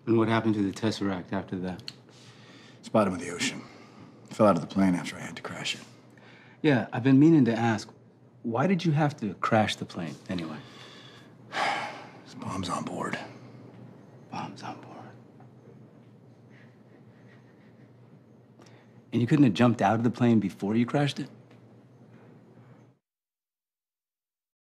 And what happened to the Tesseract after that? It's bottom of the ocean. Fell out of the plane after I had to crash it. Yeah, I've been meaning to ask, why did you have to crash the plane anyway? There's bombs on board. Bombs on board. And you couldn't have jumped out of the plane before you crashed it?